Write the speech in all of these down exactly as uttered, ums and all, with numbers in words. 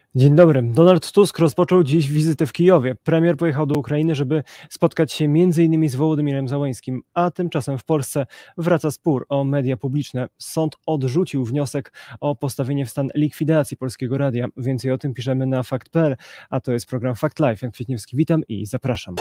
Dzień dobry. Donald Tusk rozpoczął dziś wizytę w Kijowie. Premier pojechał do Ukrainy, żeby spotkać się między innymi z Wołodymirem Zełenskим, a tymczasem w Polsce wraca spór o media publiczne. Sąd odrzucił wniosek o postawienie w stan likwidacji Polskiego Radia. Więcej o tym piszemy na fakt kropka p l, a to jest program Fakt Live. Jan Kwietniewski, witam i zapraszam.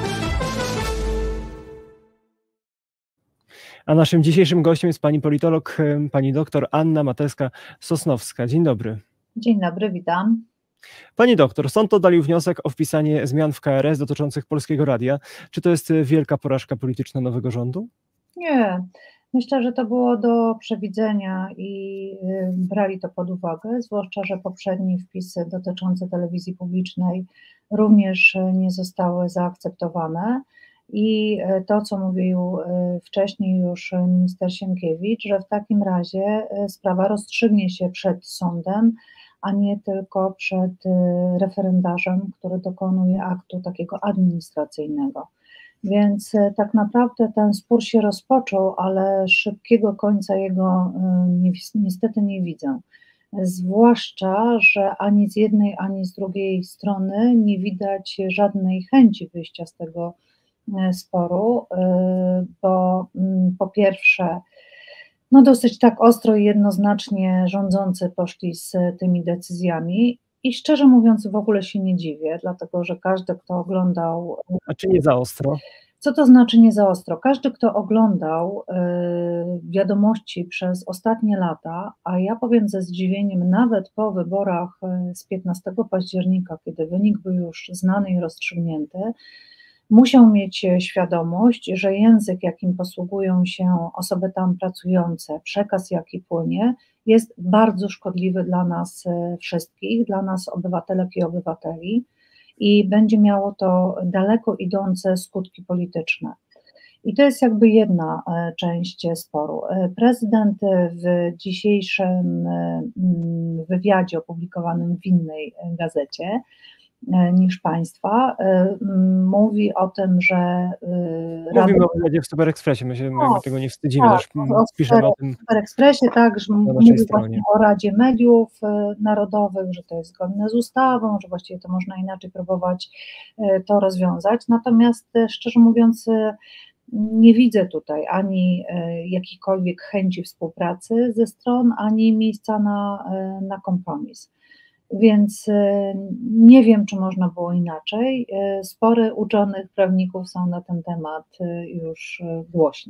A naszym dzisiejszym gościem jest pani politolog, pani doktor Anna Matejska-Sosnowska. Dzień dobry. Dzień dobry, witam. Pani doktor, sąd oddalił wniosek o wpisanie zmian w K R S dotyczących Polskiego Radia. Czy to jest wielka porażka polityczna nowego rządu? Nie, myślę, że to było do przewidzenia i brali to pod uwagę, zwłaszcza że poprzednie wpisy dotyczące telewizji publicznej również nie zostały zaakceptowane. I to, co mówił wcześniej już minister Sienkiewicz, że w takim razie sprawa rozstrzygnie się przed sądem, a nie tylko przed referendarzem, który dokonuje aktu takiego administracyjnego. Więc tak naprawdę ten spór się rozpoczął, ale szybkiego końca jego niestety nie widzę. Zwłaszcza, że ani z jednej, ani z drugiej strony nie widać żadnej chęci wyjścia z tego sporu, bo po pierwsze, no dosyć tak ostro i jednoznacznie rządzący poszli z tymi decyzjami i szczerze mówiąc w ogóle się nie dziwię, dlatego że każdy, kto oglądał... A czy nie za ostro? Co to znaczy nie za ostro? Każdy, kto oglądał y, wiadomości przez ostatnie lata, a ja powiem ze zdziwieniem, nawet po wyborach z piętnastego października, kiedy wynik był już znany i rozstrzygnięty, musiał mieć świadomość, że język, jakim posługują się osoby tam pracujące, przekaz, jaki płynie, jest bardzo szkodliwy dla nas wszystkich, dla nas obywatelek i obywateli i będzie miało to daleko idące skutki polityczne. I to jest jakby jedna część sporu. Prezydent w dzisiejszym wywiadzie opublikowanym w innej gazecie niż państwa, mówi o tym, że... Mówimy o wywiadzie w Super Expressie, my się o, tego nie wstydzimy, tak, też piszemy o tym w Super Expressie, tak, że mówi właśnie o Radzie Mediów Narodowych, że to jest zgodne z ustawą, że właściwie to można inaczej próbować to rozwiązać, natomiast szczerze mówiąc nie widzę tutaj ani jakiejkolwiek chęci współpracy ze stron, ani miejsca na, na kompromis. Więc nie wiem, czy można było inaczej. Spory uczonych prawników są na ten temat już głośne.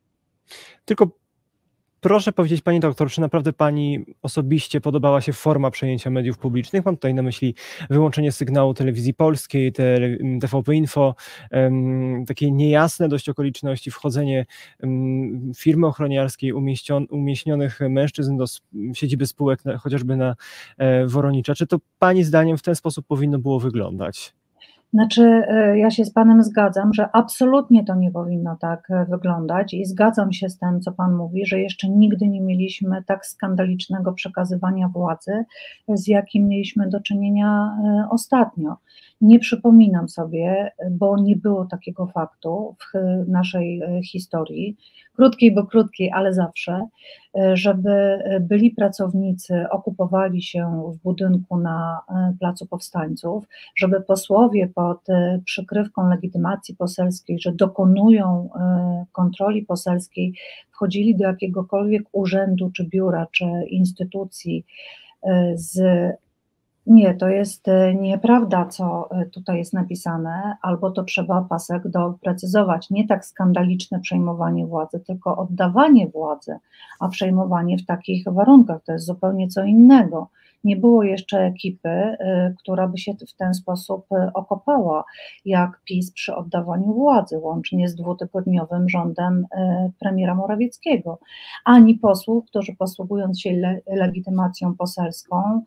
Tylko proszę powiedzieć, pani doktor, czy naprawdę pani osobiście podobała się forma przejęcia mediów publicznych? Mam tutaj na myśli wyłączenie sygnału Telewizji Polskiej, T V P Info, um, takie niejasne dość okoliczności, wchodzenie um, firmy ochroniarskiej, umieśnionych mężczyzn do siedziby spółek, na, chociażby na e, Woronicza. Czy to pani zdaniem w ten sposób powinno było wyglądać? Znaczy, ja się z panem zgadzam, że absolutnie to nie powinno tak wyglądać i zgadzam się z tym, co pan mówi, że jeszcze nigdy nie mieliśmy tak skandalicznego przekazywania władzy, z jakim mieliśmy do czynienia ostatnio. Nie przypominam sobie, bo nie było takiego faktu w naszej historii, krótkiej, bo krótkiej, ale zawsze, żeby byli pracownicy okupowali się w budynku na Placu Powstańców, żeby posłowie pod przykrywką legitymacji poselskiej, że dokonują kontroli poselskiej, wchodzili do jakiegokolwiek urzędu, czy biura, czy instytucji z... Nie, to jest nieprawda, co tutaj jest napisane, albo to trzeba pasek doprecyzować. Nie tak skandaliczne przejmowanie władzy, tylko oddawanie władzy, a przejmowanie w takich warunkach to jest zupełnie co innego. Nie było jeszcze ekipy, która by się w ten sposób okopała, jak PiS przy oddawaniu władzy, łącznie z dwutygodniowym rządem premiera Morawieckiego, ani posłów, którzy posługując się le- legitymacją poselską,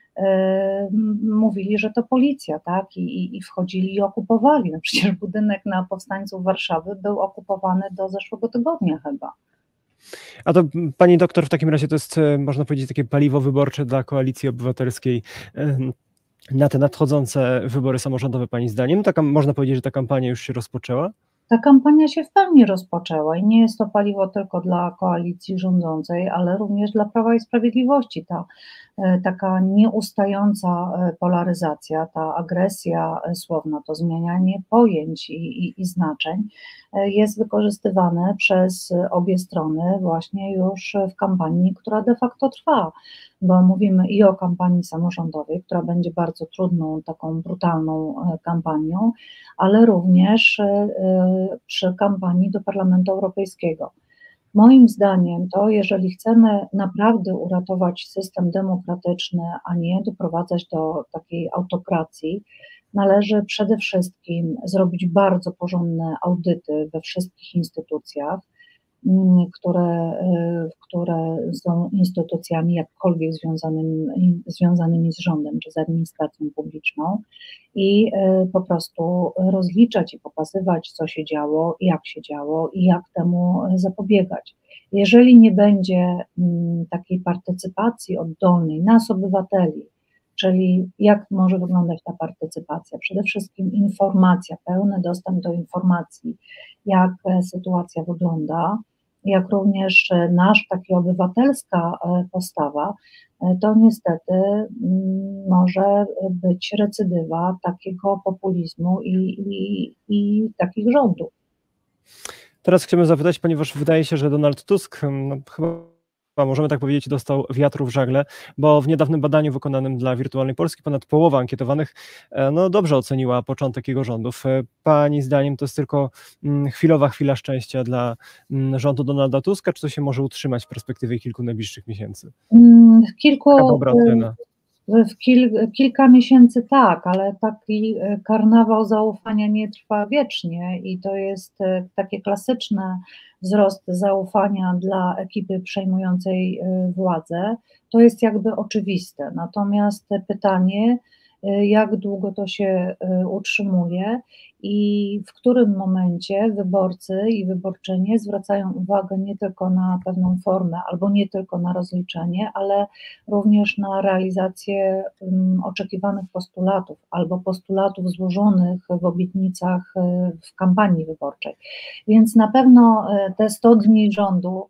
mówili, że to policja, tak, I, i wchodzili i okupowali. No przecież budynek na Powstańców Warszawy był okupowany do zeszłego tygodnia chyba. A to pani doktor, w takim razie to jest, można powiedzieć, takie paliwo wyborcze dla Koalicji Obywatelskiej na te nadchodzące wybory samorządowe, pani zdaniem? Taka, można powiedzieć, że ta kampania już się rozpoczęła? Ta kampania się w pełni rozpoczęła i nie jest to paliwo tylko dla koalicji rządzącej, ale również dla Prawa i Sprawiedliwości. Ta taka nieustająca polaryzacja, ta agresja słowna, to zmienianie pojęć i, i, i znaczeń jest wykorzystywane przez obie strony właśnie już w kampanii, która de facto trwa, bo mówimy i o kampanii samorządowej, która będzie bardzo trudną, taką brutalną kampanią, ale również przy kampanii do Parlamentu Europejskiego. Moim zdaniem to, jeżeli chcemy naprawdę uratować system demokratyczny, a nie doprowadzać do takiej autokracji, należy przede wszystkim zrobić bardzo porządne audyty we wszystkich instytucjach, które, które są instytucjami jakkolwiek związanymi, związanymi z rządem czy z administracją publiczną i po prostu rozliczać i pokazywać, co się działo, jak się działo i jak temu zapobiegać. Jeżeli nie będzie takiej partycypacji oddolnej nas, obywateli, czyli jak może wyglądać ta partycypacja? Przede wszystkim informacja, pełny dostęp do informacji, jak sytuacja wygląda, jak również nasz taka obywatelska postawa, to niestety może być recydywa takiego populizmu i, i, i takich rządów. Teraz chciałbym zapytać, ponieważ wydaje się, że Donald Tusk, no, chyba możemy tak powiedzieć, dostał wiatru w żagle, bo w niedawnym badaniu wykonanym dla Wirtualnej Polski ponad połowa ankietowanych no, dobrze oceniła początek jego rządów. Pani zdaniem to jest tylko chwilowa chwila szczęścia dla rządu Donalda Tuska, czy to się może utrzymać w perspektywie kilku najbliższych miesięcy? W kilku... W kil, kilka miesięcy tak, ale taki karnawał zaufania nie trwa wiecznie i to jest takie klasyczne wzrost zaufania dla ekipy przejmującej władzę. To jest jakby oczywiste. Natomiast pytanie, jak długo to się utrzymuje i w którym momencie wyborcy i wyborczynie zwracają uwagę nie tylko na pewną formę albo nie tylko na rozliczenie, ale również na realizację oczekiwanych postulatów albo postulatów złożonych w obietnicach w kampanii wyborczej. Więc na pewno te sto dni rządu,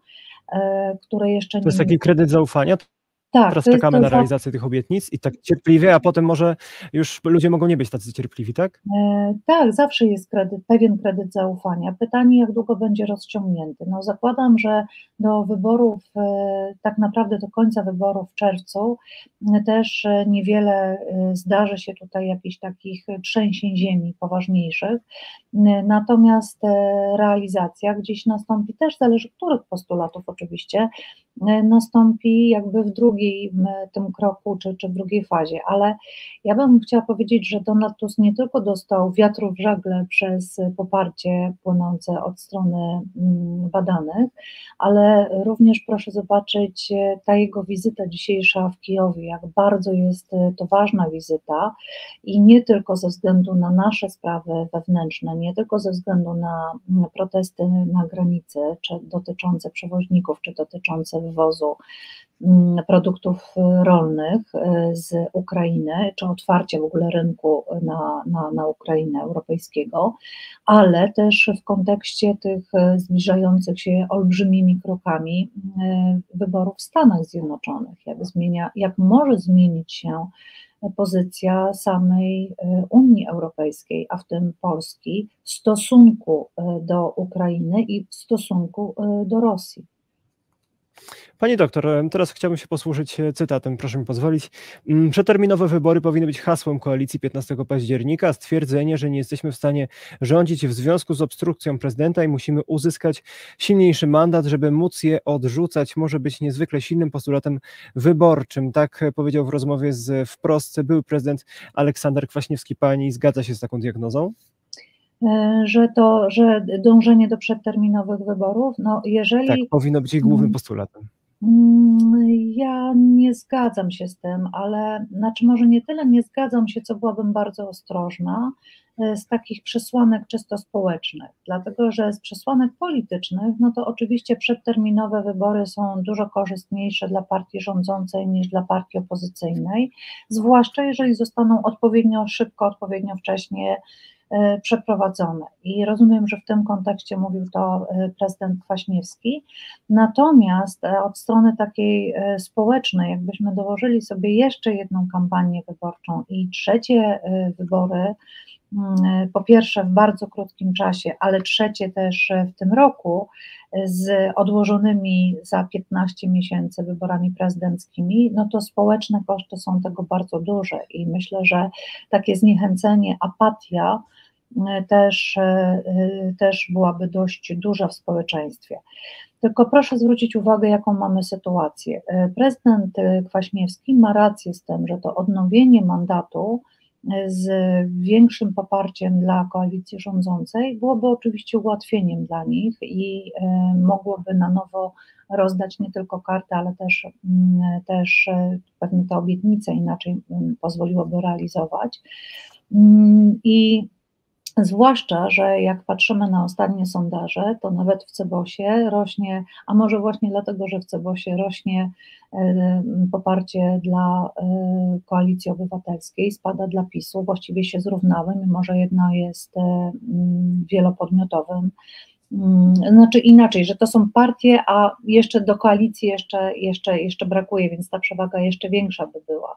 które jeszcze nie... To jest taki kredyt zaufania? Tak, teraz czekamy na realizację tych obietnic i tak cierpliwie, a potem może już ludzie mogą nie być tacy cierpliwi, tak? E, tak, zawsze jest kredyt, pewien kredyt zaufania. Pytanie, jak długo będzie rozciągnięty. No zakładam, że do wyborów, e, tak naprawdę do końca wyborów w czerwcu e, też e, niewiele e, zdarzy się tutaj jakichś takich trzęsień ziemi poważniejszych, e, natomiast e, realizacja gdzieś nastąpi, też zależy których postulatów oczywiście, e, nastąpi jakby w drugim tym kroku, czy, czy w drugiej fazie, ale ja bym chciała powiedzieć, że Donald Tusk nie tylko dostał wiatru w żagle przez poparcie płynące od strony badanych, ale również proszę zobaczyć ta jego wizyta dzisiejsza w Kijowie, jak bardzo jest to ważna wizyta i nie tylko ze względu na nasze sprawy wewnętrzne, nie tylko ze względu na protesty na granicy, czy dotyczące przewoźników, czy dotyczące wywozu produktów rolnych z Ukrainy, czy otwarcia w ogóle rynku na, na, na Ukrainę europejskiego, ale też w kontekście tych zbliżających się olbrzymimi krokami wyborów w Stanach Zjednoczonych, jak zmienia, jak może zmienić się pozycja samej Unii Europejskiej, a w tym Polski, w stosunku do Ukrainy i w stosunku do Rosji. Pani doktor, teraz chciałbym się posłużyć cytatem, proszę mi pozwolić. Przeterminowe wybory powinny być hasłem koalicji piętnastego października, a stwierdzenie, że nie jesteśmy w stanie rządzić w związku z obstrukcją prezydenta i musimy uzyskać silniejszy mandat, żeby móc je odrzucać, może być niezwykle silnym postulatem wyborczym. Tak powiedział w rozmowie z Wprost były prezydent Aleksander Kwaśniewski. Pani zgadza się z taką diagnozą? Że to, że dążenie do przedterminowych wyborów, no jeżeli... Tak, powinno być ich głównym postulatem. Ja nie zgadzam się z tym, ale znaczy może nie tyle nie zgadzam się, co byłabym bardzo ostrożna z takich przesłanek czysto społecznych, dlatego że z przesłanek politycznych, no to oczywiście przedterminowe wybory są dużo korzystniejsze dla partii rządzącej niż dla partii opozycyjnej, zwłaszcza jeżeli zostaną odpowiednio szybko, odpowiednio wcześnie przeprowadzone. I rozumiem, że w tym kontekście mówił to prezydent Kwaśniewski. Natomiast od strony takiej społecznej, jakbyśmy dołożyli sobie jeszcze jedną kampanię wyborczą i trzecie wybory, po pierwsze w bardzo krótkim czasie, ale trzecie też w tym roku, z odłożonymi za piętnaście miesięcy wyborami prezydenckimi, no to społeczne koszty są tego bardzo duże i myślę, że takie zniechęcenie, apatia też, też byłaby dość duża w społeczeństwie. Tylko proszę zwrócić uwagę, jaką mamy sytuację. Prezydent Kwaśniewski ma rację z tym, że to odnowienie mandatu z większym poparciem dla koalicji rządzącej byłoby oczywiście ułatwieniem dla nich i mogłoby na nowo rozdać nie tylko karty, ale też, też pewne te obietnice inaczej pozwoliłoby realizować. I zwłaszcza, że jak patrzymy na ostatnie sondaże, to nawet w Cebosie rośnie, a może właśnie dlatego, że w Cebosie rośnie poparcie dla Koalicji Obywatelskiej, spada dla PiSu, właściwie się zrównały, mimo że jedna jest wielopodmiotowym. Znaczy inaczej, że to są partie, a jeszcze do koalicji jeszcze, jeszcze, jeszcze brakuje, więc ta przewaga jeszcze większa by była.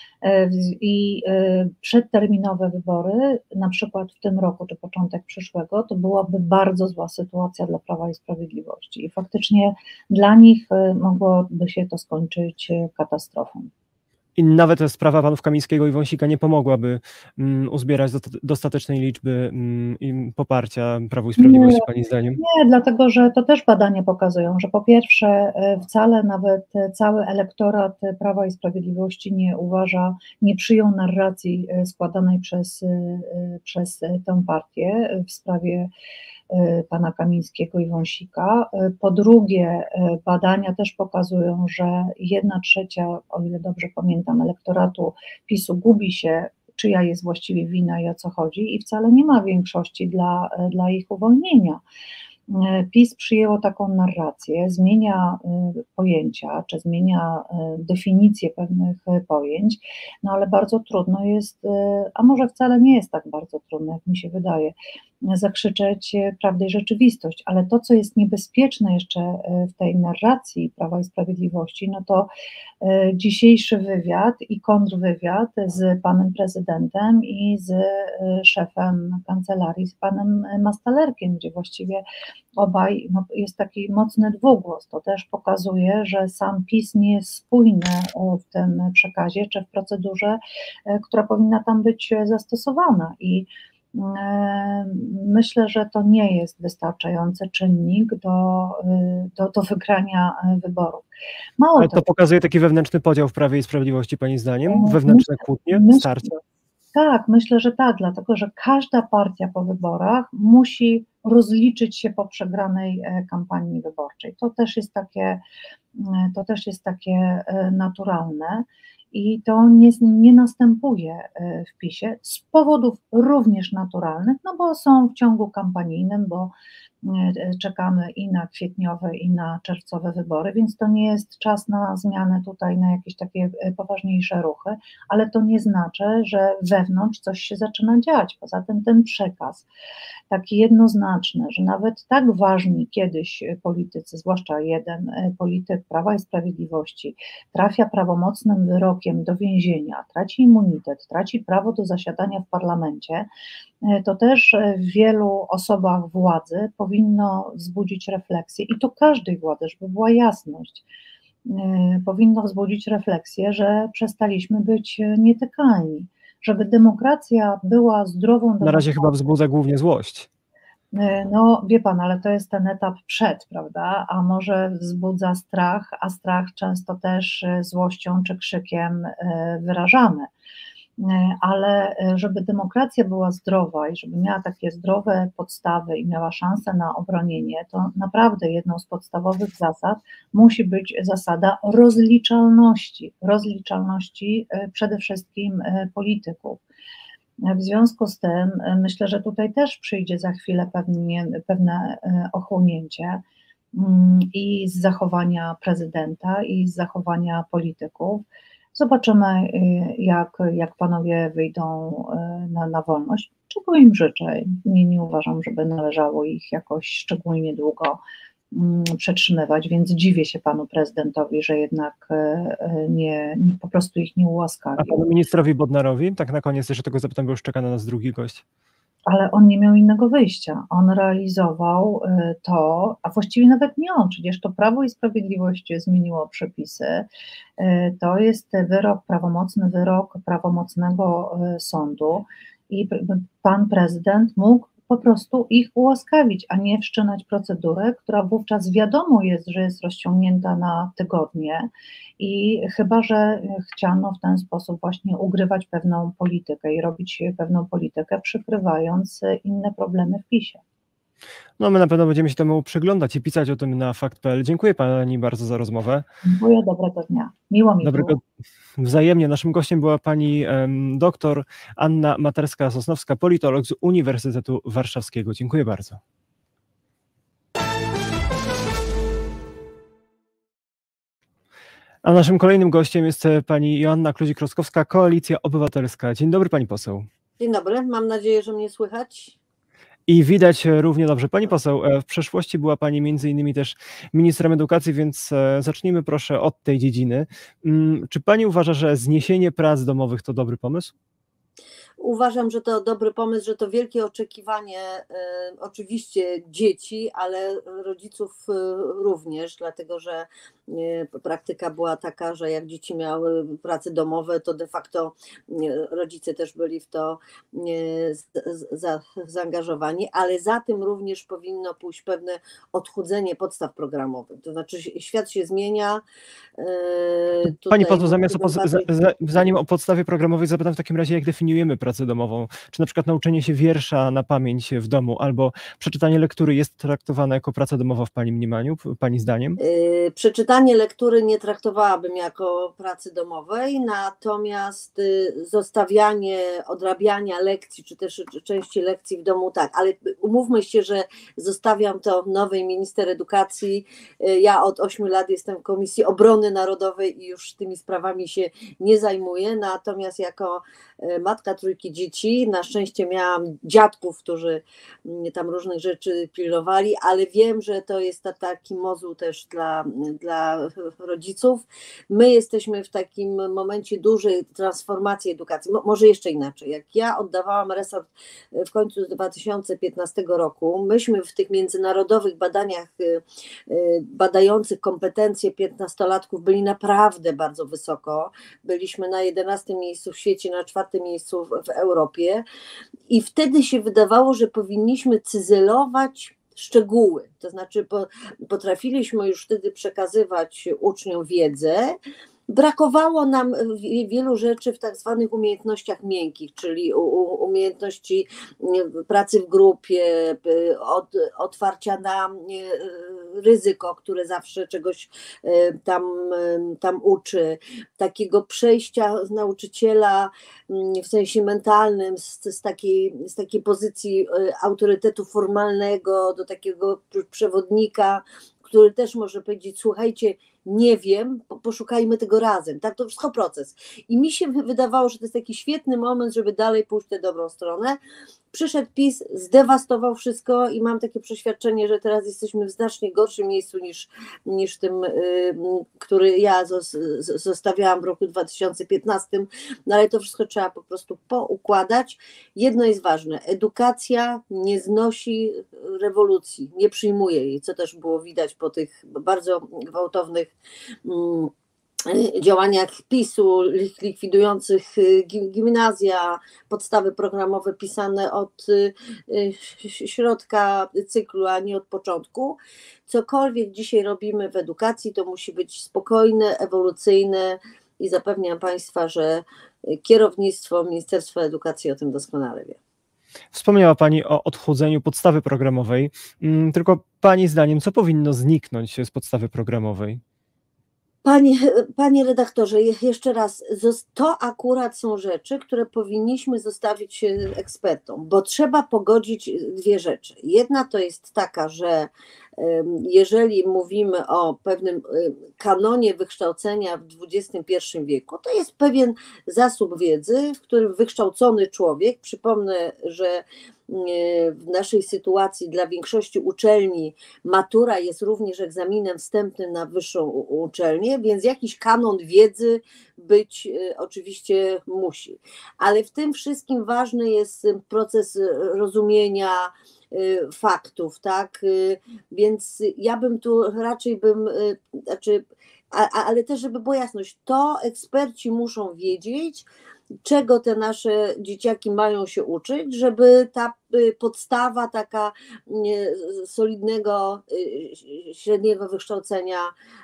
I przedterminowe wybory, na przykład w tym roku czy początek przyszłego, to byłaby bardzo zła sytuacja dla Prawa i Sprawiedliwości i faktycznie dla nich mogłoby się to skończyć katastrofą. I nawet sprawa panów Kamińskiego i Wąsika nie pomogłaby um, uzbierać dostatecznej liczby um, poparcia Prawu i Sprawiedliwości, nie, pani zdaniem? Nie, dlatego że to też badania pokazują, że po pierwsze wcale nawet cały elektorat Prawa i Sprawiedliwości nie uważa, nie przyjął narracji składanej przez, przez tę partię w sprawie pana Kamińskiego i Wąsika. Po drugie, badania też pokazują, że jedna trzecia, o ile dobrze pamiętam, elektoratu PiSu gubi się, czyja jest właściwie wina i o co chodzi, i wcale nie ma większości dla, dla ich uwolnienia. PiS przyjęło taką narrację, zmienia pojęcia, czy zmienia definicję pewnych pojęć, no ale bardzo trudno jest, a może wcale nie jest tak bardzo trudno, jak mi się wydaje, zakrzyczeć prawdę i rzeczywistość, ale to, co jest niebezpieczne jeszcze w tej narracji Prawa i Sprawiedliwości, no to dzisiejszy wywiad i kontrwywiad z panem prezydentem i z szefem kancelarii, z panem Mastalerkiem, gdzie właściwie obaj, no, jest taki mocny dwugłos. To też pokazuje, że sam PiS nie jest spójny w tym przekazie, czy w procedurze, która powinna tam być zastosowana i myślę, że to nie jest wystarczający czynnik do, do, do wygrania wyborów. Mało Ale to, to pokazuje taki wewnętrzny podział w Prawie i Sprawiedliwości, pani zdaniem? Wewnętrzne myślę, kłótnie, myślę, starcia? Tak, myślę, że tak, dlatego że każda partia po wyborach musi rozliczyć się po przegranej kampanii wyborczej. To też jest takie, to też jest takie naturalne. I to nie, nie następuje w PiSie z powodów również naturalnych, no bo są w ciągu kampanijnym, bo czekamy i na kwietniowe, i na czerwcowe wybory, więc to nie jest czas na zmianę tutaj, na jakieś takie poważniejsze ruchy, ale to nie znaczy, że wewnątrz coś się zaczyna dziać. Poza tym ten przekaz taki jednoznaczny, że nawet tak ważni kiedyś politycy, zwłaszcza jeden polityk Prawa i Sprawiedliwości, trafia prawomocnym wyrokiem do więzienia, traci immunitet, traci prawo do zasiadania w parlamencie, to też w wielu osobach władzy powinno wzbudzić refleksję i to każdej władzy, żeby była jasność, powinno wzbudzić refleksję, że przestaliśmy być nietykalni, żeby demokracja była zdrową... Na razie chyba wzbudza głównie złość. No wie pan, ale to jest ten etap przed, prawda, a może wzbudza strach, a strach często też złością czy krzykiem wyrażamy. Ale żeby demokracja była zdrowa i żeby miała takie zdrowe podstawy i miała szansę na obronienie, to naprawdę jedną z podstawowych zasad musi być zasada rozliczalności, rozliczalności przede wszystkim polityków. W związku z tym myślę, że tutaj też przyjdzie za chwilę pewnie, pewne ochłonięcie i z zachowania prezydenta, i z zachowania polityków. W Zobaczymy, jak, jak panowie wyjdą na, na wolność, czego im życzę. Nie, nie uważam, żeby należało ich jakoś szczególnie długo przetrzymywać, więc dziwię się panu prezydentowi, że jednak nie, nie po prostu ich nie ułaskawił. A panu ministrowi Bodnarowi? Tak na koniec jeszcze tego zapytam, bo już czeka na nas drugi gość. Ale on nie miał innego wyjścia. On realizował to, a właściwie nawet nie on, przecież to Prawo i Sprawiedliwość zmieniło przepisy. To jest wyrok, prawomocny wyrok prawomocnego sądu i pan prezydent mógł po prostu ich ułaskawić, a nie wszczynać procedurę, która wówczas wiadomo jest, że jest rozciągnięta na tygodnie i chyba że chciano w ten sposób właśnie ugrywać pewną politykę i robić pewną politykę, przykrywając inne problemy w PiSie. No my na pewno będziemy się temu przyglądać i pisać o tym na fakt kropka pe el. Dziękuję pani bardzo za rozmowę. Dziękuję, dobrego dnia. Miło mi Dobrego, było. Wzajemnie. Naszym gościem była pani um, doktor Anna Materska-Sosnowska, politolog z Uniwersytetu Warszawskiego. Dziękuję bardzo. A naszym kolejnym gościem jest pani Joanna Kluzik-Rostkowska, Koalicja Obywatelska. Dzień dobry, pani poseł. Dzień dobry, mam nadzieję, że mnie słychać. I widać równie dobrze. Pani poseł, w przeszłości była pani między innymi też ministrem edukacji, więc zacznijmy proszę od tej dziedziny. Czy pani uważa, że zniesienie prac domowych to dobry pomysł? Uważam, że to dobry pomysł, że to wielkie oczekiwanie e, oczywiście dzieci, ale rodziców również, dlatego że e, praktyka była taka, że jak dzieci miały prace domowe, to de facto e, rodzice też byli w to e, z, za, zaangażowani, ale za tym również powinno pójść pewne odchudzenie podstaw programowych, to znaczy świat się zmienia. E, Pani poseł, zamiast o, bardziej... zanim o podstawie programowej zapytam w takim razie, jak definiujemy pracę domową? Czy na przykład nauczenie się wiersza na pamięć w domu albo przeczytanie lektury jest traktowane jako praca domowa w pani mniemaniu, pani zdaniem? Yy, przeczytanie lektury nie traktowałabym jako pracy domowej, natomiast yy, zostawianie, odrabiania lekcji, czy też części lekcji w domu tak, ale umówmy się, że zostawiam to nowej minister edukacji. Yy, ja od ośmiu lat jestem w Komisji Obrony Narodowej i już tymi sprawami się nie zajmuję, natomiast jako yy, matka trójki dzieci, na szczęście miałam dziadków, którzy tam różnych rzeczy pilnowali, ale wiem, że to jest taki mozuł też dla, dla rodziców. My jesteśmy w takim momencie dużej transformacji edukacji, może jeszcze inaczej, jak ja oddawałam resort w końcu dwa tysiące piętnastego roku, myśmy w tych międzynarodowych badaniach badających kompetencje piętnastolatków byli naprawdę bardzo wysoko, byliśmy na jedenastym miejscu w świecie, na czwartym miejscu w Europie i wtedy się wydawało, że powinniśmy cyzelować szczegóły, to znaczy potrafiliśmy już wtedy przekazywać uczniom wiedzę. Brakowało nam wielu rzeczy w tak zwanych umiejętnościach miękkich, czyli umiejętności pracy w grupie, od, otwarcia na ryzyko, które zawsze czegoś tam, tam uczy, takiego przejścia z nauczyciela w sensie mentalnym z, z, takiej, z takiej pozycji autorytetu formalnego do takiego przewodnika, który też może powiedzieć, słuchajcie, nie wiem, poszukajmy tego razem, tak, to wszystko proces. I mi się wydawało, że to jest taki świetny moment, żeby dalej pójść w tę dobrą stronę. Przyszedł PiS, zdewastował wszystko i mam takie przeświadczenie, że teraz jesteśmy w znacznie gorszym miejscu niż, niż tym, który ja zostawiałam w roku dwa tysiące piętnastym, no ale to wszystko trzeba po prostu poukładać. Jedno jest ważne, edukacja nie znosi rewolucji, nie przyjmuje jej, co też było widać po tych bardzo gwałtownych działaniach PiSu likwidujących gimnazja, podstawy programowe pisane od środka cyklu, a nie od początku. Cokolwiek dzisiaj robimy w edukacji, to musi być spokojne, ewolucyjne i zapewniam Państwa, że kierownictwo Ministerstwa Edukacji o tym doskonale wie. Wspomniała Pani o odchudzeniu podstawy programowej, tylko Pani zdaniem, co powinno zniknąć z podstawy programowej? Panie, panie redaktorze, jeszcze raz, to akurat są rzeczy, które powinniśmy zostawić ekspertom, bo trzeba pogodzić dwie rzeczy. Jedna to jest taka, że jeżeli mówimy o pewnym kanonie wykształcenia w dwudziestym pierwszym wieku, to jest pewien zasób wiedzy, w którym wykształcony człowiek, przypomnę, że w naszej sytuacji dla większości uczelni matura jest również egzaminem wstępnym na wyższą uczelnię, więc jakiś kanon wiedzy być oczywiście musi. Ale w tym wszystkim ważny jest proces rozumienia faktów, tak? Więc ja bym tu raczej bym, znaczy, a, ale też żeby była jasność, to eksperci muszą wiedzieć, czego te nasze dzieciaki mają się uczyć, żeby ta podstawa taka solidnego, średniego wykształcenia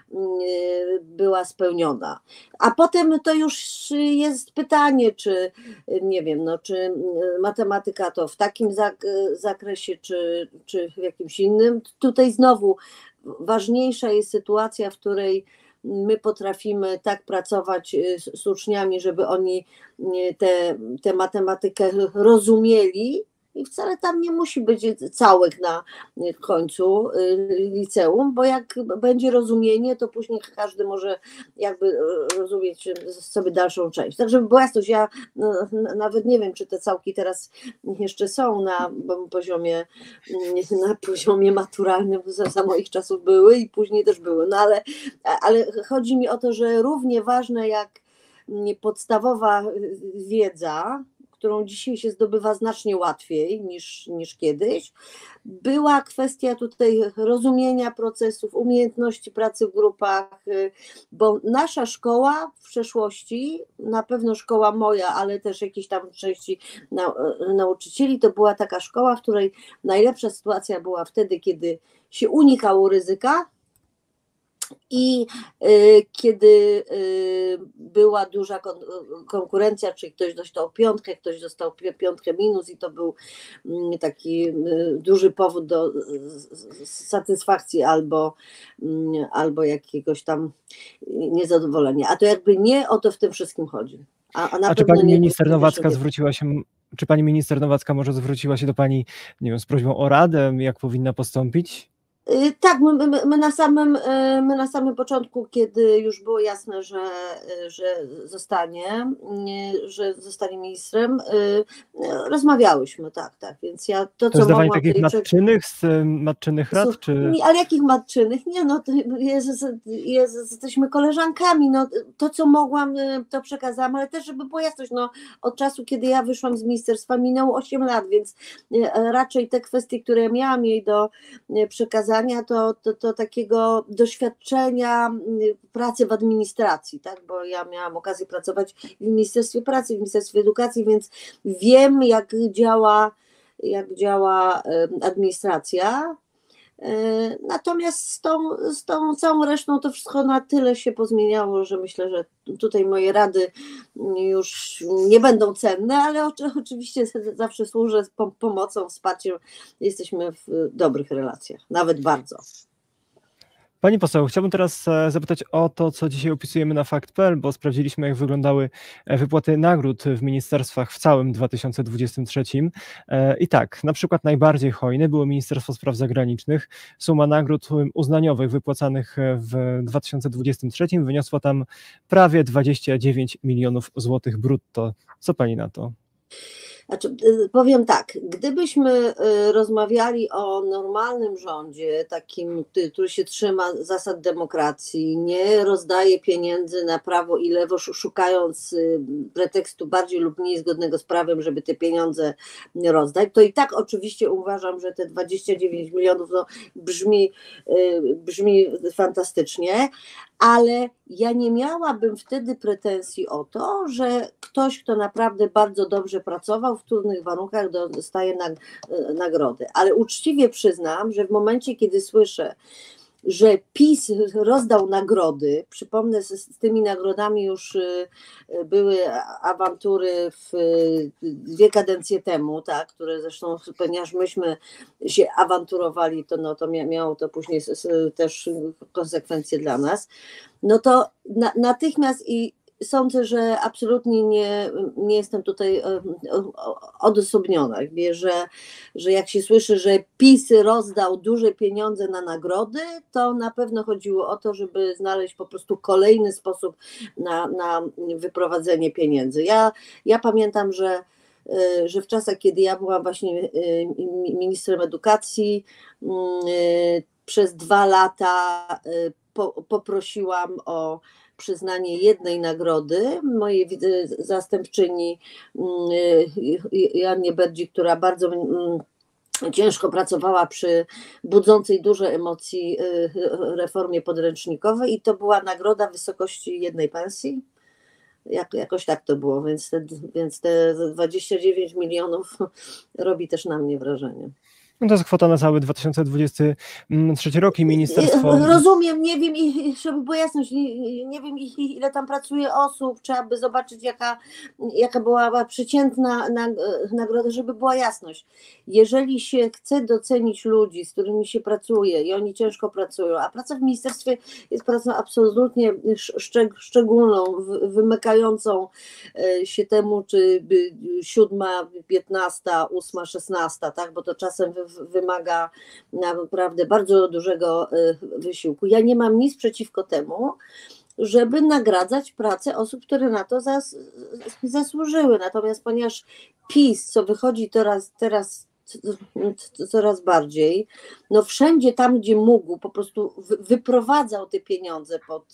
była spełniona. A potem to już jest pytanie, czy nie wiem, no, czy matematyka to w takim zakresie, czy, czy w jakimś innym. Tutaj znowu ważniejsza jest sytuacja, w której my potrafimy tak pracować z uczniami, żeby oni tę te, matematykę rozumieli i wcale tam nie musi być całek na końcu liceum, bo jak będzie rozumienie, to później każdy może jakby rozumieć sobie dalszą część. Tak, żeby była jasność, ja nawet nie wiem, czy te całki teraz jeszcze są na poziomie, na poziomie maturalnym, za, za moich czasów były i później też były, no ale, ale chodzi mi o to, że równie ważne jak podstawowa wiedza, którą dzisiaj się zdobywa znacznie łatwiej niż, niż kiedyś, była kwestia tutaj rozumienia procesów, umiejętności pracy w grupach, bo nasza szkoła w przeszłości, na pewno szkoła moja, ale też jakieś tam części nauczycieli, to była taka szkoła, w której najlepsza sytuacja była wtedy, kiedy się unikało ryzyka, i y, kiedy y, była duża kon, konkurencja, czyli ktoś dostał piątkę, ktoś dostał piątkę minus i to był y, taki y, duży powód do y, satysfakcji albo, y, albo jakiegoś tam niezadowolenia. A to jakby nie o to w tym wszystkim chodzi. A, a, na a czy pani nie, minister nie, Nowacka nie, zwróciła się, czy pani minister Nowacka może zwróciła się do pani, nie wiem, z prośbą o radę, jak powinna postąpić? Tak, my, my, my, na samym, my na samym początku, kiedy już było jasne, że, że zostanie, że zostanie ministrem, rozmawiałyśmy, tak, tak, więc ja to, To co zdawanie mogłam... takich tej... matczynych, z matczynych rad, Słuch, czy... Ale jakich matczynych? Nie, no, jest, jest, jesteśmy koleżankami, no, to, co mogłam, to przekazałam, ale też, żeby było jasność, no, od czasu, kiedy ja wyszłam z ministerstwa, minęło osiem lat, więc raczej te kwestie, które miałam jej do przekazania, To, to, to takiego doświadczenia pracy w administracji, tak? Bo ja miałam okazję pracować w Ministerstwie Pracy, w Ministerstwie Edukacji, więc wiem, jak działa, jak działa administracja. Natomiast z tą, z tą całą resztą to wszystko na tyle się pozmieniało, że myślę, że tutaj moje rady już nie będą cenne, ale oczywiście zawsze służę pomocą, wsparciem. Jesteśmy w dobrych relacjach, nawet bardzo. Pani poseł, chciałbym teraz zapytać o to, co dzisiaj opisujemy na fakt kropka pe el, bo sprawdziliśmy, jak wyglądały wypłaty nagród w ministerstwach w całym dwa tysiące dwudziestym trzecim. I tak, na przykład najbardziej hojne było Ministerstwo Spraw Zagranicznych. Suma nagród uznaniowych wypłacanych w dwa tysiące dwudziestym trzecim wyniosła tam prawie dwadzieścia dziewięć milionów złotych brutto. Co pani na to? Znaczy, powiem tak, gdybyśmy rozmawiali o normalnym rządzie, takim, który się trzyma zasad demokracji, nie rozdaje pieniędzy na prawo i lewo, szukając pretekstu bardziej lub mniej zgodnego z prawem, żeby te pieniądze rozdać, to i tak oczywiście uważam, że te dwadzieścia dziewięć milionów no, brzmi, brzmi fantastycznie, ale ja nie miałabym wtedy pretensji o to, że ktoś, kto naprawdę bardzo dobrze pracował, w trudnych warunkach dostaje nagrody. Ale uczciwie przyznam, że w momencie, kiedy słyszę, że PiS rozdał nagrody, przypomnę, z, z tymi nagrodami już były awantury w dwie kadencje temu, tak, które zresztą, ponieważ myśmy się awanturowali, to, no, to miało to później też konsekwencje dla nas, no to na, natychmiast i sądzę, że absolutnie nie, nie jestem tutaj odosobniona, że, że jak się słyszy, że PiS rozdał duże pieniądze na nagrody, to na pewno chodziło o to, żeby znaleźć po prostu kolejny sposób na, na wyprowadzenie pieniędzy. Ja, ja pamiętam, że że w czasach, kiedy ja byłam właśnie ministrem edukacji, przez dwa lata poprosiłam o przyznanie jednej nagrody mojej zastępczyni Joannie Berdzik, która bardzo ciężko pracowała przy budzącej duże emocji reformie podręcznikowej i to była nagroda w wysokości jednej pensji. Jak, jakoś tak to było, więc te, więc te dwadzieścia dziewięć milionów robi też na mnie wrażenie. No to jest kwota na cały dwa tysiące dwudziesty trzeci rok i ministerstwo... Rozumiem, nie wiem, żeby była jasność, nie, nie wiem ile tam pracuje osób, trzeba by zobaczyć jaka, jaka była przeciętna nagroda, żeby była jasność. Jeżeli się chce docenić ludzi, z którymi się pracuje i oni ciężko pracują, a praca w ministerstwie jest pracą absolutnie szczególną, wymykającą się temu, czy siódma, piętnasta, ósma, szesnasta, tak, bo to czasem wymaga naprawdę bardzo dużego wysiłku. Ja nie mam nic przeciwko temu, żeby nagradzać pracę osób, które na to zas, zasłużyły. Natomiast ponieważ PiS, co wychodzi teraz, teraz coraz bardziej, no wszędzie tam, gdzie mógł, po prostu wyprowadzał te pieniądze pod,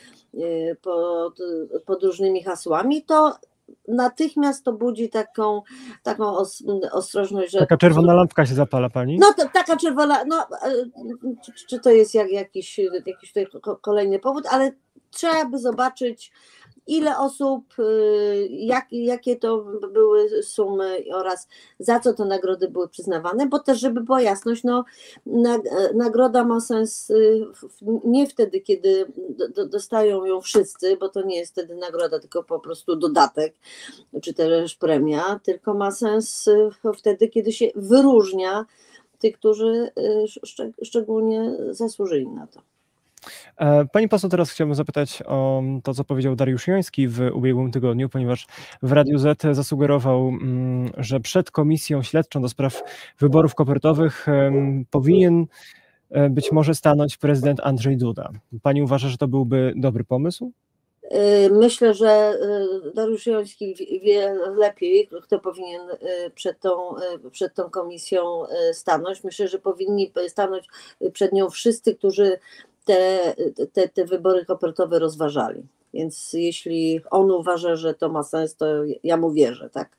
pod, pod różnymi hasłami, to natychmiast to budzi taką, taką os, ostrożność, że... Taka czerwona lampka się zapala pani? No to, taka czerwona, no czy, czy to jest jak, jakiś, jakiś tutaj kolejny powód, ale trzeba by zobaczyć, ile osób, jak, jakie to były sumy oraz za co te nagrody były przyznawane, bo też, żeby była jasność, no, nagroda ma sens nie wtedy, kiedy dostają ją wszyscy, bo to nie jest wtedy nagroda, tylko po prostu dodatek, czy też premia, tylko ma sens wtedy, kiedy się wyróżnia tych, którzy szczególnie zasłużyli na to. Pani poseł, teraz chciałbym zapytać o to, co powiedział Dariusz Joński w ubiegłym tygodniu, ponieważ w Radiu Z zasugerował, że przed komisją śledczą do spraw wyborów kopertowych powinien być może stanąć prezydent Andrzej Duda. Pani uważa, że to byłby dobry pomysł? Myślę, że Dariusz Joński wie lepiej, kto powinien przed tą, przed tą komisją stanąć. Myślę, że powinni stanąć przed nią wszyscy, którzy Te, te, te wybory kopertowe rozważali. Więc jeśli on uważa, że to ma sens, to ja mu wierzę, tak.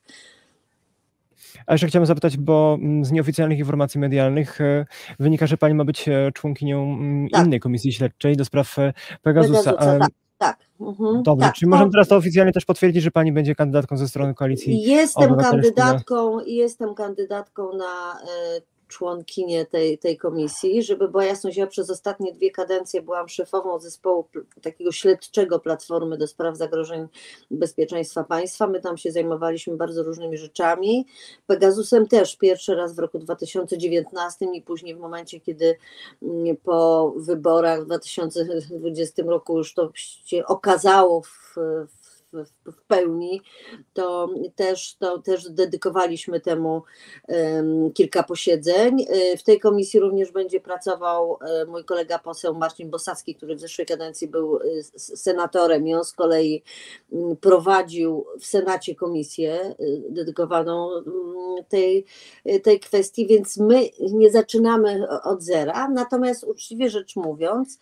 A jeszcze chciałem zapytać, bo z nieoficjalnych informacji medialnych wynika, że pani ma być członkinią tak. innej komisji śledczej do spraw Pegasusa. Pegasusa tak, tak. Mhm, Dobrze, tak. czyli możemy teraz to oficjalnie też potwierdzić, że pani będzie kandydatką ze strony Koalicji Jestem kandydatką, jestem kandydatką na członkinię tej, tej komisji, żeby była jasność, ja przez ostatnie dwie kadencje byłam szefową zespołu takiego śledczego Platformy do spraw zagrożeń bezpieczeństwa państwa, my tam się zajmowaliśmy bardzo różnymi rzeczami, Pegasusem też pierwszy raz w roku dwa tysiące dziewiętnastym i później w momencie, kiedy po wyborach w dwa tysiące dwudziestym roku już to się okazało w, w w pełni, to też, to też dedykowaliśmy temu um, kilka posiedzeń. W tej komisji również będzie pracował mój kolega poseł Marcin Bosacki, który w zeszłej kadencji był senatorem i on z kolei prowadził w Senacie komisję dedykowaną tej, tej kwestii, więc my nie zaczynamy od zera, natomiast uczciwie rzecz mówiąc,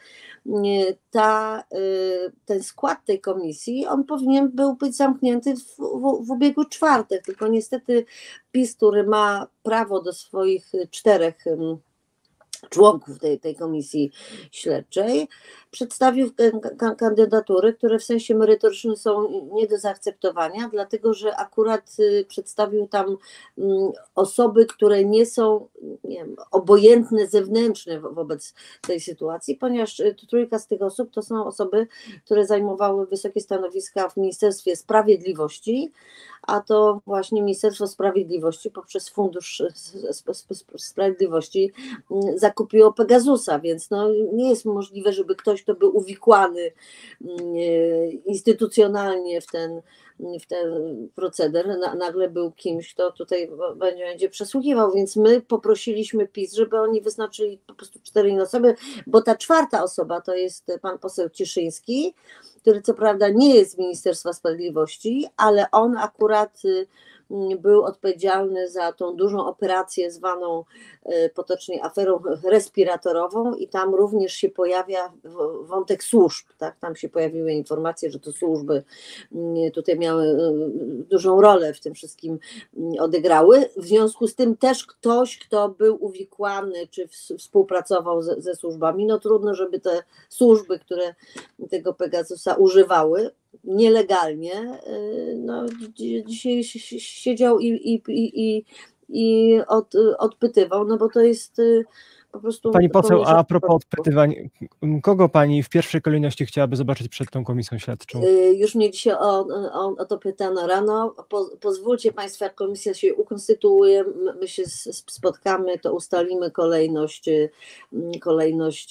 ta, ten skład tej komisji, on powinien był być zamknięty w, w, w ubiegły czwartek, tylko niestety PiS, który ma prawo do swoich czterech członków tej, tej komisji śledczej, przedstawił kandydatury, które w sensie merytorycznym są nie do zaakceptowania, dlatego że akurat przedstawił tam osoby, które nie są nie wiem, obojętne zewnętrznie wobec tej sytuacji, ponieważ trójka z tych osób to są osoby, które zajmowały wysokie stanowiska w Ministerstwie Sprawiedliwości, a to właśnie Ministerstwo Sprawiedliwości poprzez Fundusz Sprawiedliwości zakupiło Pegasusa, więc no, nie jest możliwe, żeby ktoś, kto był uwikłany instytucjonalnie w ten, w ten proceder, nagle był kimś, kto tutaj będzie, będzie przesłuchiwał, więc my poprosiliśmy PiS, żeby oni wyznaczyli po prostu cztery inne osoby, bo ta czwarta osoba to jest pan poseł Cieszyński, który co prawda nie jest z Ministerstwa Sprawiedliwości, ale on akurat był odpowiedzialny za tą dużą operację zwaną potocznie aferą respiratorową i tam również się pojawia wątek służb, tak? Tam się pojawiły informacje, że to służby tutaj miały dużą rolę w tym wszystkim odegrały, w związku z tym też ktoś, kto był uwikłany czy współpracował ze, ze służbami, no trudno, żeby te służby, które tego Pegasusa używały nielegalnie, no dzisiaj siedział i, i, i, i od, odpytywał, no bo to jest po prostu... Pani poseł, a, a propos odpytywań, kogo pani w pierwszej kolejności chciałaby zobaczyć przed tą komisją śledczą? Już mnie dzisiaj o, o, o to pytano rano. Po, pozwólcie Państwo, jak komisja się ukonstytuuje, my się spotkamy, to ustalimy kolejność, kolejność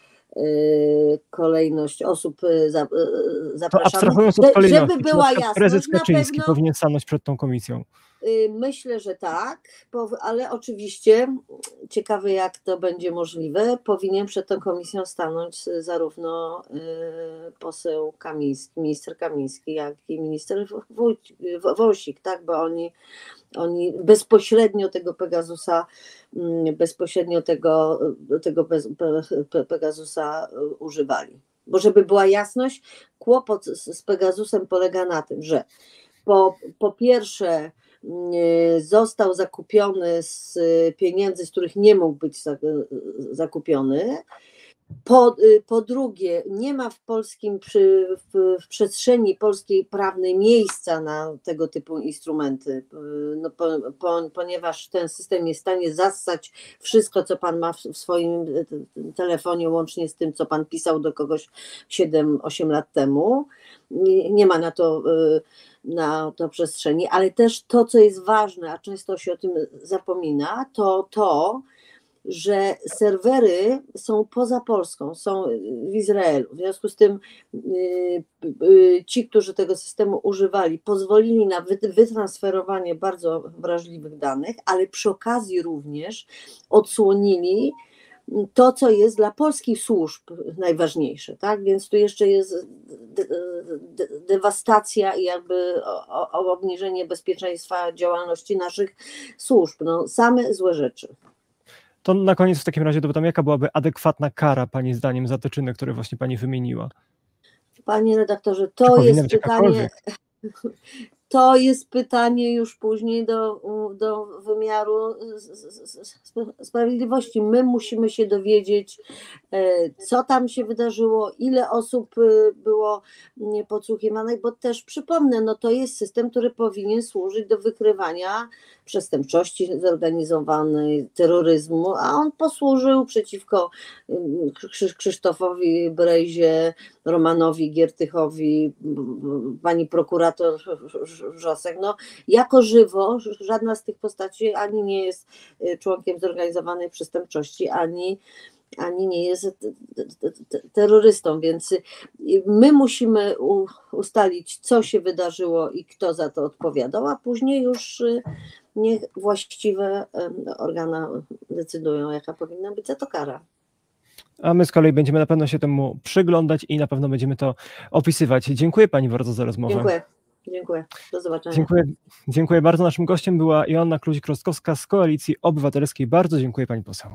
kolejność osób zapraszanych, żeby była jasność. Prezes Kaczyński powinien stanąć przed tą komisją. Myślę, że tak, ale oczywiście ciekawe, jak to będzie możliwe, powinien przed tą komisją stanąć zarówno poseł Kamiński, minister Kamiński, jak i minister Wąsik, tak, bo oni, oni bezpośrednio tego Pegasusa, bezpośrednio tego, tego Pegasusa używali. Bo żeby była jasność, kłopot z Pegasusem polega na tym, że po, po pierwsze został zakupiony z pieniędzy, z których nie mógł być zakupiony. Po, po drugie, nie ma w polskim, przy, w, w przestrzeni polskiej prawnej miejsca na tego typu instrumenty, no, po, po, ponieważ ten system jest w stanie zassać wszystko, co pan ma w, w swoim telefonie, łącznie z tym, co pan pisał do kogoś siedem osiem lat temu. Nie, nie ma na to, na to przestrzeni, ale też to, co jest ważne, a często się o tym zapomina, to to, że serwery są poza Polską, są w Izraelu. W związku z tym ci, którzy tego systemu używali, pozwolili na wytransferowanie bardzo wrażliwych danych, ale przy okazji również odsłonili to, co jest dla polskich służb najważniejsze, tak? Więc tu jeszcze jest de- de- dewastacja i jakby o- o- obniżenie bezpieczeństwa działalności naszych służb. No, same złe rzeczy. To na koniec w takim razie dopytam, jaka byłaby adekwatna kara pani zdaniem za te czyny, które właśnie pani wymieniła? Panie redaktorze, to jest pytanie... To jest pytanie już później do, do wymiaru sprawiedliwości. My musimy się dowiedzieć, co tam się wydarzyło, ile osób było podsłuchiwanych, bo też przypomnę, no to jest system, który powinien służyć do wykrywania przestępczości zorganizowanej, terroryzmu, a on posłużył przeciwko Krzysztofowi Brejzie, Romanowi Giertychowi, pani prokurator Wrzosek. No, jako żywo żadna z tych postaci ani nie jest członkiem zorganizowanej przestępczości, ani, ani nie jest terrorystą, więc my musimy ustalić, co się wydarzyło i kto za to odpowiadał, a później już niech właściwe organy decydują, jaka powinna być za to kara. A my z kolei będziemy na pewno się temu przyglądać i na pewno będziemy to opisywać. Dziękuję pani bardzo za rozmowę. Dziękuję. Dziękuję. Do zobaczenia. Dziękuję, dziękuję bardzo. Naszym gościem była Joanna Kluzik-Rostkowska z Koalicji Obywatelskiej. Bardzo dziękuję pani poseł.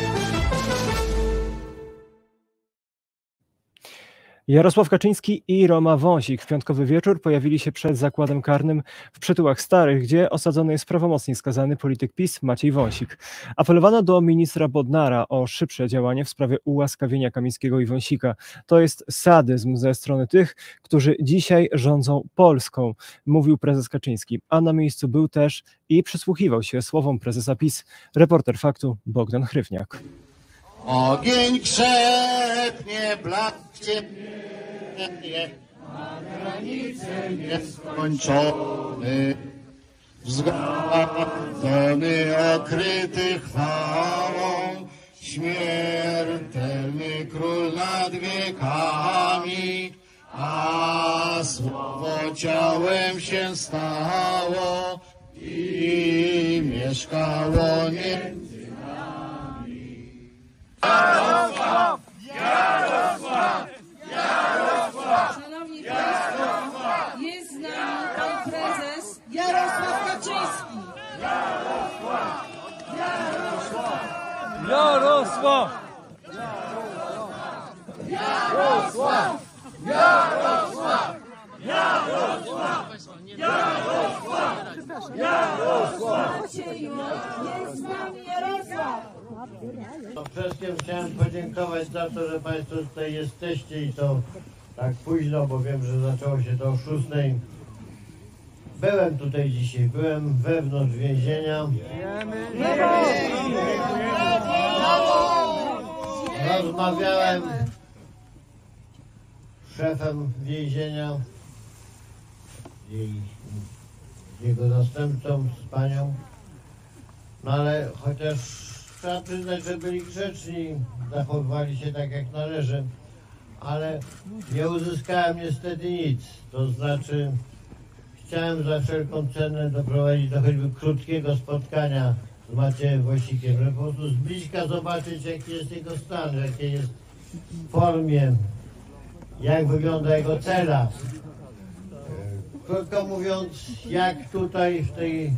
Jarosław Kaczyński i Roma Wąsik w piątkowy wieczór pojawili się przed zakładem karnym w Przytułach Starych, gdzie osadzony jest prawomocnie skazany polityk PiS Maciej Wąsik. Apelowano do ministra Bodnara o szybsze działanie w sprawie ułaskawienia Kamińskiego i Wąsika. To jest sadyzm ze strony tych, którzy dzisiaj rządzą Polską, mówił prezes Kaczyński, a na miejscu był też i przysłuchiwał się słowom prezesa PiS reporter Faktu Bogdan Chryfniak. Ogień krzepnie, blask ciemnieje, a granice nieskończony, wzgardzony, okryty chwałą, śmiertelny król nad wiekami, a słowo ciałem się stało i mieszkało między nami. Jarosław! Jarosław! Jarosław! Szanowni Państwo, jest z nami pan prezes Jarosław Kaczyński. Jarosław! Jarosław! Jarosław! Jarosław! Jarosław! Jarosław! Jarosław! Jarosław! Jest z nami Jarosław. No, przede wszystkim chciałem podziękować za to, że Państwo tutaj jesteście i to tak późno, bo wiem, że zaczęło się to o szóstej. Byłem tutaj dzisiaj, byłem wewnątrz więzienia. Rozmawiałem z szefem więzienia i z jego zastępcą, z panią. No ale chociaż trzeba przyznać, że byli grzeczni, zachowywali się tak jak należy, ale nie uzyskałem niestety nic. To znaczy chciałem za wszelką cenę doprowadzić do choćby krótkiego spotkania z Maciejem Wąsikiem, żeby po prostu z bliska zobaczyć, jaki jest jego stan, w jakiej jest formie, jak wygląda jego cela. Krótko mówiąc, jak tutaj w tej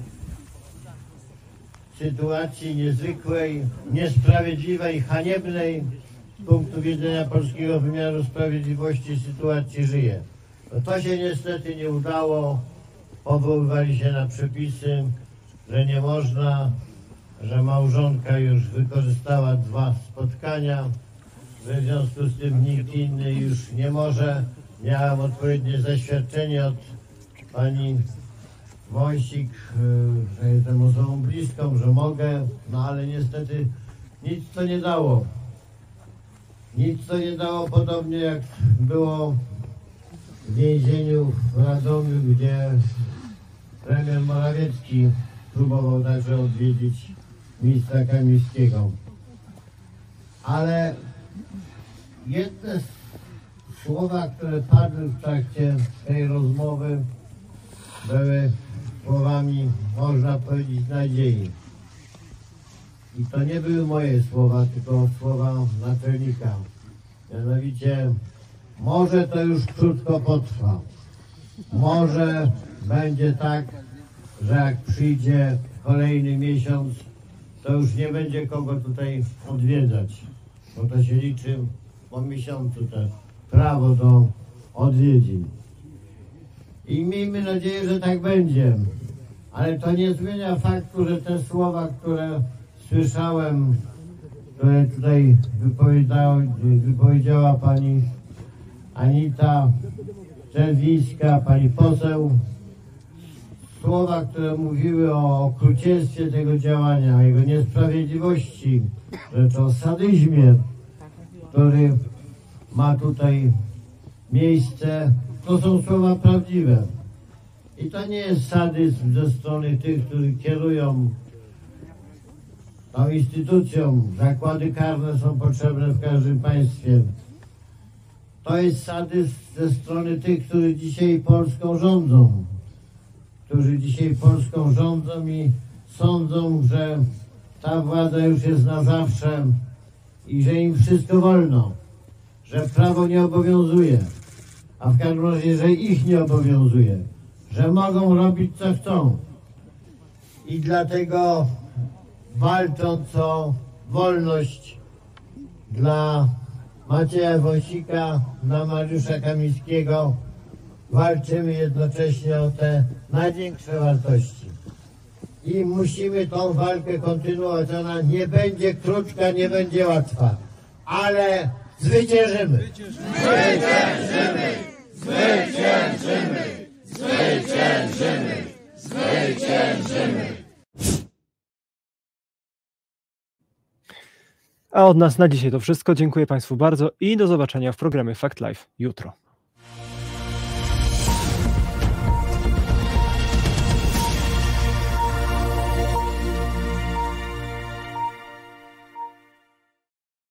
sytuacji niezwykłej, niesprawiedliwej, haniebnej z punktu widzenia polskiego wymiaru sprawiedliwości sytuacji żyje. No to się niestety nie udało. Powoływali się na przepisy, że nie można, że małżonka już wykorzystała dwa spotkania, że w związku z tym nikt inny już nie może. Miałem odpowiednie zaświadczenie od pani Wąsik, że jestem osobą bliską, że mogę, no ale niestety nic to nie dało. Nic to nie dało, podobnie jak było w więzieniu w Radomiu, gdzie premier Morawiecki próbował także odwiedzić ministra Kamińskiego. Ale jedne słowa, które padły w trakcie tej rozmowy, były słowami, można powiedzieć, nadziei. I to nie były moje słowa, tylko słowa naczelnika. Mianowicie, może to już krótko potrwa. Może będzie tak, że jak przyjdzie kolejny miesiąc, to już nie będzie kogo tutaj odwiedzać. Bo to się liczy po miesiącu też prawo do odwiedzin. I miejmy nadzieję, że tak będzie. Ale to nie zmienia faktu, że te słowa, które słyszałem, które tutaj wypowiedziała, wypowiedziała pani Anita Czerwińska, pani poseł, słowa, które mówiły o okrucieństwie tego działania, o jego niesprawiedliwości, rzecz o sadyzmie, który ma tutaj miejsce, to są słowa prawdziwe. I to nie jest sadyzm ze strony tych, którzy kierują tą instytucją. Zakłady karne są potrzebne w każdym państwie. To jest sadyzm ze strony tych, którzy dzisiaj Polską rządzą. Którzy dzisiaj Polską rządzą i sądzą, że ta władza już jest na zawsze i że im wszystko wolno, że prawo nie obowiązuje, a w każdym razie, że ich nie obowiązuje, że mogą robić co chcą. I dlatego walcząc o wolność dla Macieja Wąsika, dla Mariusza Kamińskiego, walczymy jednocześnie o te największe wartości. I musimy tą walkę kontynuować. Ona nie będzie krótka, nie będzie łatwa, ale zwyciężymy! Zwyciężymy! Zwyciężymy! Zwyciężymy! Zwyciężymy! A od nas na dzisiaj to wszystko. Dziękuję Państwu bardzo i do zobaczenia w programie Fact Life jutro.